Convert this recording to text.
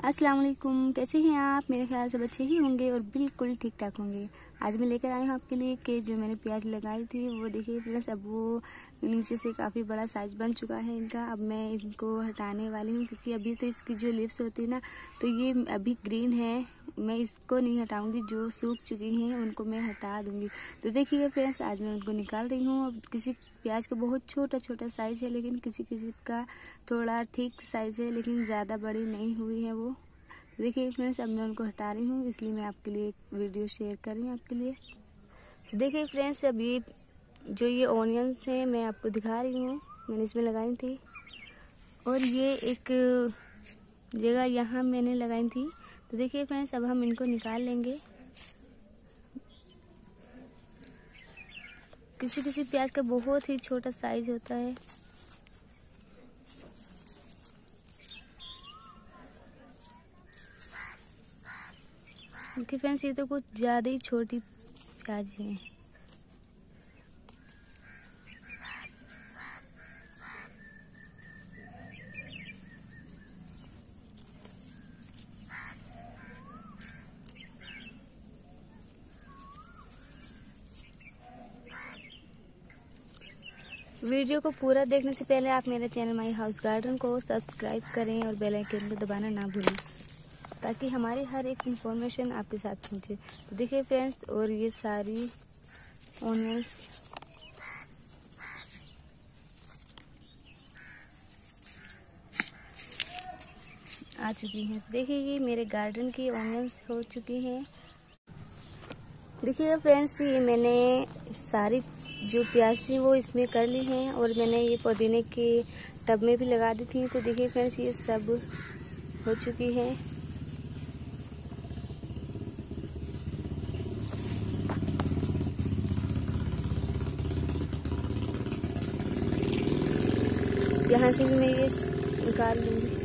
अस्सलाम वालेकुम, कैसे हैं आप। मेरे ख्याल से अच्छे ही होंगे और बिल्कुल ठीक ठाक होंगे। आज मैं लेकर आई हूँ आपके लिए कि जो मैंने प्याज लगाई थी वो देखिए फ्रेंड्स, अब वो नीचे से काफ़ी बड़ा साइज बन चुका है इनका। अब मैं इनको हटाने वाली हूँ क्योंकि अभी तो इसकी जो लीव्स होती है ना, तो ये अभी ग्रीन है। मैं इसको नहीं हटाऊंगी, जो सूख चुकी हैं उनको मैं हटा दूंगी। तो देखिए फ्रेंड्स, आज मैं उनको निकाल रही हूँ। अब किसी प्याज का बहुत छोटा छोटा साइज है, लेकिन किसी किसी का थोड़ा ठीक साइज है, लेकिन ज़्यादा बड़ी नहीं हुई है वो। देखिए फ्रेंड्स, अब मैं उनको हटा रही हूँ, इसलिए मैं आपके लिए एक वीडियो शेयर कर रही हूँ आपके लिए। देखिए फ्रेंड्स, अभी जो ये ऑनियंस है मैं आपको दिखा रही हूँ, मैंने इसमें लगाई थी। और ये एक जगह यहाँ मैंने लगाई थी। तो देखिए फ्रेंड्स, अब हम इनको निकाल लेंगे। किसी किसी प्याज का बहुत ही छोटा साइज होता है। ओके फ्रेंड्स, ये तो कुछ ज़्यादा ही छोटी प्याज है। वीडियो को पूरा देखने से पहले आप मेरे चैनल माई हाउस गार्डन को सब्सक्राइब करें और बेल आइकन को दबाना ना भूलें, ताकि हमारी हर एक इंफॉर्मेशन आपके साथ पहुंचे। तो देखिए फ्रेंड्स, और ये सारी ऑनियंस आ चुकी हैं। देखिए ये मेरे गार्डन की ऑनियंस हो चुकी हैं। देखिए फ्रेंड्स, ये मैंने सारी जो प्याज थी वो इसमें कर ली हैं, और मैंने ये पुदीने के टब में भी लगा दी थी। तो देखिए फ्रेंड्स, ये सब हो चुकी है। यहाँ से भी मैं ये निकाल लूँगी।